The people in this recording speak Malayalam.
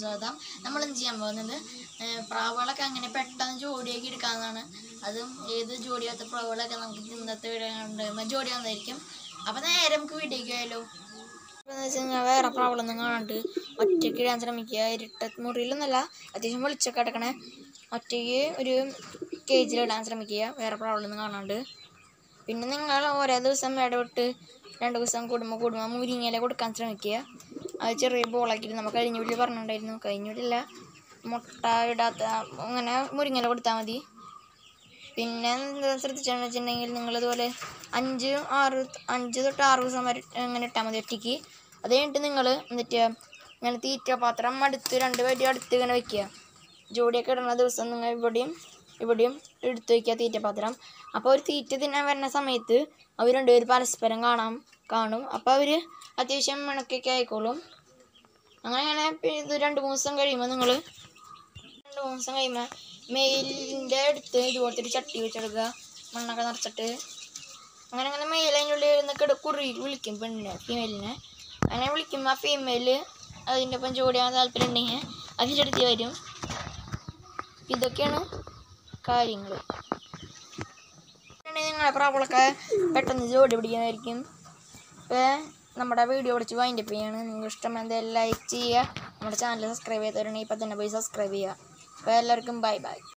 സ്വാഗതം. നമ്മൾ എന്ത് ചെയ്യാൻ പോകുന്നത് പ്രാവുകളൊക്കെ അങ്ങനെ പെട്ടെന്ന് ജോഡിയാക്കി എടുക്കാവുന്നതാണ്. അതും ഏത് ജോഡിയാത്ത പ്രാവുകളൊക്കെ നമുക്ക് ഇന്നത്തെ വീഡിയോ കണ്ട് ജോഡി വന്നായിരിക്കും. അപ്പം നേരെ നമുക്ക് വീഡിയോക്ക് ആയാലോ. എന്ന് വെച്ച് കഴിഞ്ഞാൽ വേറെ പ്രാവുകളൊന്നും കാണാണ്ട് ഒറ്റയ്ക്ക് ഇടാൻ ശ്രമിക്കുക. ഇരുട്ട മുറിയിലൊന്നല്ല, അത്യാവശ്യം വെളിച്ചൊക്കെ എടുക്കണേ ഒറ്റയ്ക്ക് ഒരു കേജിലിടാൻ ശ്രമിക്കുക, വേറെ പ്രാവുകളൊന്നും കാണാണ്ട്. പിന്നെ നിങ്ങൾ ഓരോ ദിവസം ഇടവിട്ട് 2 ദിവസം കൂടുമ്പോൾ മുരിങ്ങയില കൊടുക്കാൻ ശ്രമിക്കുക. അത് ചെറിയ ബോളാക്കിയിട്ട് നമുക്ക് കഴിഞ്ഞ വീട്ടിൽ പറഞ്ഞിട്ടുണ്ടായിരുന്നു. കഴിഞ്ഞ വീട്ടില്ല, മുട്ട ഇടാത്ത അങ്ങനെ മുരിങ്ങയില കൊടുത്താൽ മതി. പിന്നെ എന്താ ശ്രദ്ധിച്ചാന്ന് വെച്ചിട്ടുണ്ടെങ്കിൽ നിങ്ങളിതുപോലെ 5 തൊട്ട് 6 ദിവസം വരെ ഇങ്ങനെ ഇട്ടാൽ മതി ഒറ്റയ്ക്ക്. അത് കഴിഞ്ഞിട്ട് നിങ്ങൾ എന്നിട്ട് ഇങ്ങനെ തീറ്റ പാത്രം അടുത്ത് 2 പേരും അടുത്ത് ഇങ്ങനെ വെക്കുക. ജോഡിയൊക്കെ ഇടുന്ന ദിവസം നിങ്ങൾ ഇവിടെയും എടുത്ത് വയ്ക്കുക തീറ്റപാത്രം. അപ്പോൾ ഒരു തീറ്റ തിന്നാൻ വരുന്ന സമയത്ത് അവർ 2 പേര് പരസ്പരം കാണും. അപ്പോൾ അവർ അത്യാവശ്യം മിണക്കൊക്കെ ആയിക്കോളും. അങ്ങനെ ഇത് 2-3 ദിവസം കഴിയുമ്പോൾ നിങ്ങൾ 2-3 ദിവസം കഴിയുമ്പോൾ മെയിലിൻ്റെ അടുത്ത് ഇതുപോലത്തെ ഒരു ചട്ടി വെച്ചെടുക്കുക, മണ്ണൊക്കെ നിറച്ചിട്ട്. അങ്ങനെ മെയിൽ അതിൻ്റെ ഉള്ളിൽ ഇരുന്ന് വിളിക്കും ഫീമെയിലിനെ. അങ്ങനെ വിളിക്കുമ്പോൾ ആ ഫീമെയിൽ അതിൻ്റെ ഒപ്പം ജോഡിയാൻ താല്പര്യം ഉണ്ടെങ്കിൽ അതിൻ്റെ അടുത്ത് വരും. ഇതൊക്കെയാണ് കാര്യങ്ങൾ. നിങ്ങളെ പ്രാവുകളൊക്കെ പെട്ടെന്ന് ജോഡി പിടിക്കുന്നതായിരിക്കും. അപ്പോൾ നമ്മുടെ വീഡിയോ പിടിച്ച് വൈൻഡപ്പ് ചെയ്യാണ്. നിങ്ങൾക്ക് ഇഷ്ടമെന്തായാലും ലൈക്ക് ചെയ്യുക. നമ്മുടെ ചാനൽ സബ്സ്ക്രൈബ് ചെയ്തവരുണ്ടെങ്കിൽ ഇപ്പം തന്നെ പോയി സബ്സ്ക്രൈബ് ചെയ്യുക. അപ്പോൾ എല്ലാവർക്കും ബൈ.